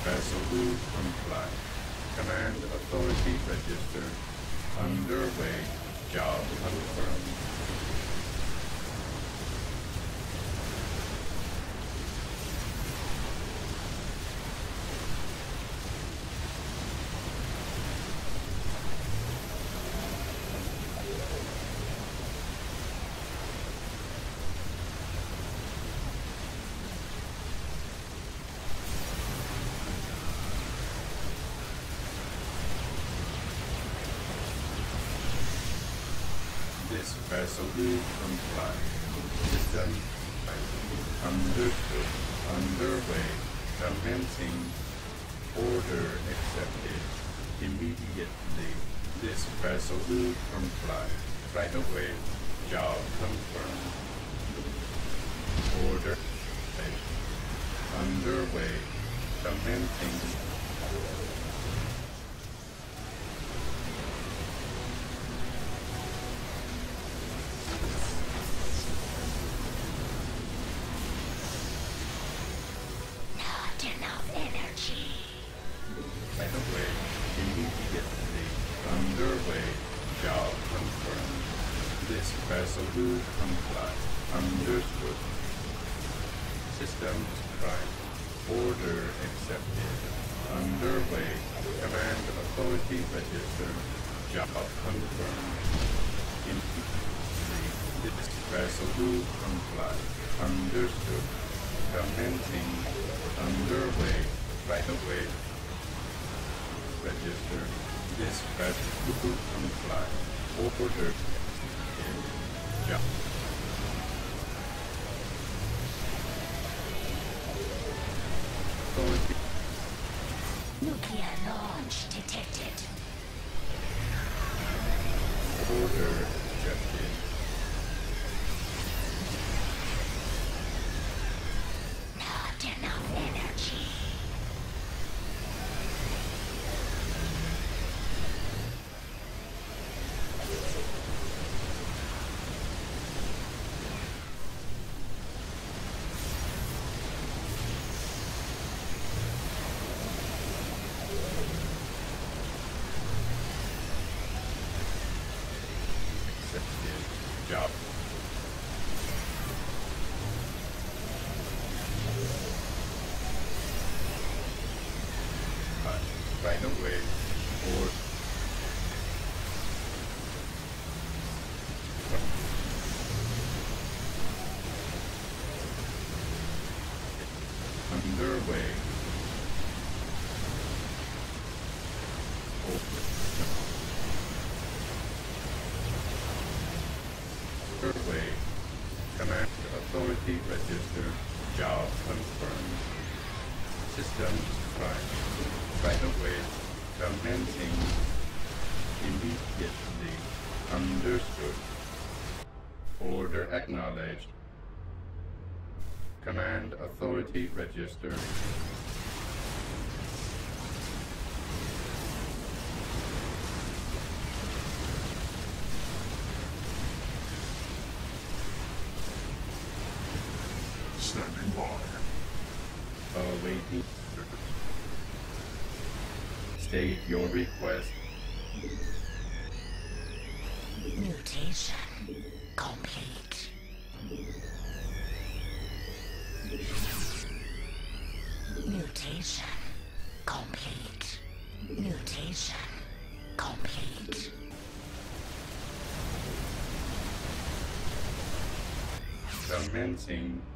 Resolute comply. Command authority registered. Underway. Job confirmed. This resolute comply. System understood. Underway. Commencing. Order accepted. Immediately. This resolute comply. Right away. Job confirmed. Order underway. Commencing. Enough energy. Right away. Immediately. Underway. Job confirmed. This resolute comply. Understood. Systems prime. Order accepted. Underway. Command authority registered. Job confirmed. Immediately. This resolute comply. Understood. Commencing. Underway. Right away. Register. Dispatch to comply. Order. Job. Authority. Nuclear launch detected. Order accepted. Not enough energy. Accepted. Job. Right away. Or underway. Underway. Command authority registered. Job confirmed. Systems prime. Right away. Commencing. Immediately. Understood. Order acknowledged. Command authority registered. Standing by. Awaiting. State your request. Mutation complete. Mutation complete. Mutation complete. Commencing.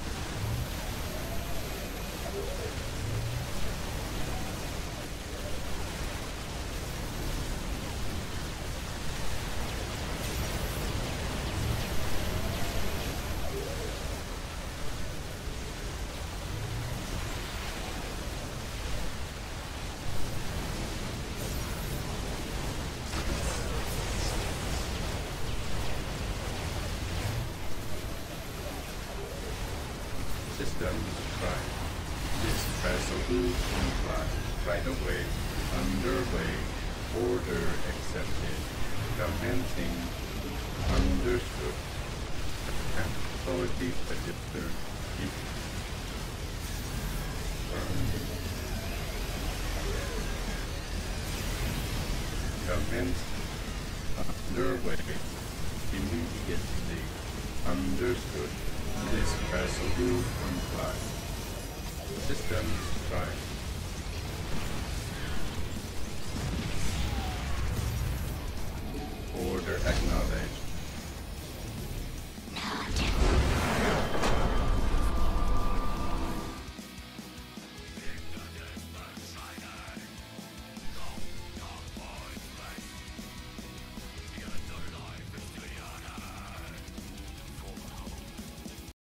Systems prime. This resolute comply. Right away. Underway. Order accepted. Commencing. Understood. Authority registered. commence underway immediately. Understood. This vessel will comply. Systems prime. Order acknowledged.